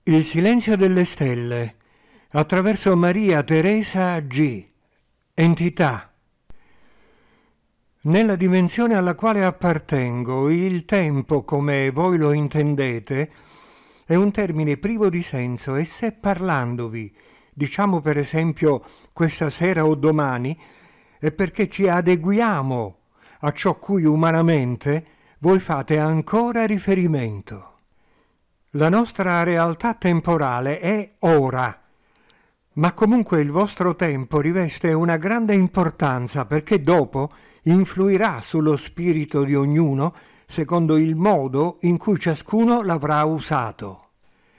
Il silenzio delle stelle, attraverso Maria Teresa G. Entità. Nella dimensione alla quale appartengo, il tempo, come voi lo intendete, è un termine privo di senso e se parlandovi, diciamo per esempio questa sera o domani, è perché ci adeguiamo a ciò cui umanamente voi fate ancora riferimento. La nostra realtà temporale è ora, ma comunque il vostro tempo riveste una grande importanza perché dopo influirà sullo spirito di ognuno secondo il modo in cui ciascuno l'avrà usato.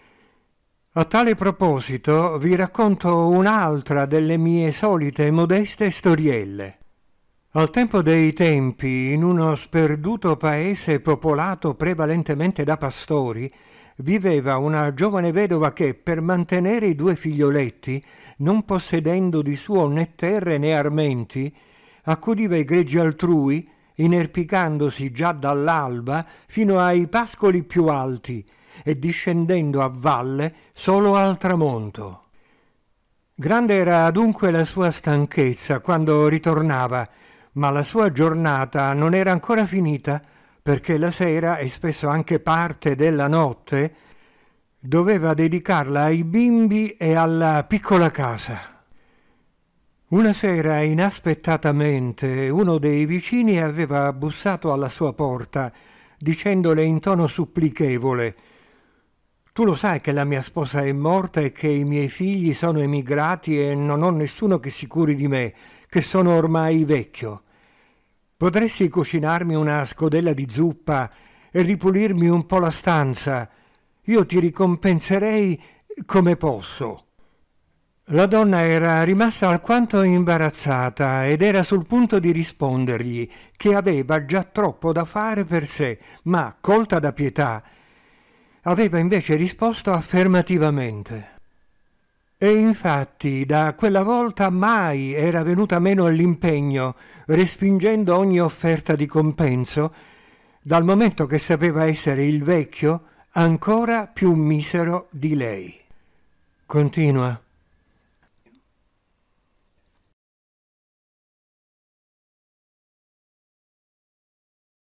A tale proposito vi racconto un'altra delle mie solite modeste storielle. Al tempo dei tempi, in uno sperduto paese popolato prevalentemente da pastori, viveva una giovane vedova che, per mantenere i 2 figlioletti, non possedendo di suo né terre né armenti, accudiva i greggi altrui, inerpicandosi già dall'alba fino ai pascoli più alti e discendendo a valle solo al tramonto. Grande era dunque la sua stanchezza quando ritornava, ma la sua giornata non era ancora finita perché la sera e spesso anche parte della notte doveva dedicarla ai bimbi e alla piccola casa. Una sera, inaspettatamente, uno dei vicini aveva bussato alla sua porta, dicendole in tono supplichevole: «Tu lo sai che la mia sposa è morta e che i miei figli sono emigrati e non ho nessuno che si curi di me, che sono ormai vecchio. Potresti cucinarmi una scodella di zuppa e ripulirmi un po' la stanza? Io ti ricompenserei come posso». La donna era rimasta alquanto imbarazzata ed era sul punto di rispondergli che aveva già troppo da fare per sé, ma, colta da pietà, aveva invece risposto affermativamente. E infatti da quella volta mai era venuta meno all'impegno, respingendo ogni offerta di compenso, dal momento che sapeva essere il vecchio ancora più misero di lei. Continua.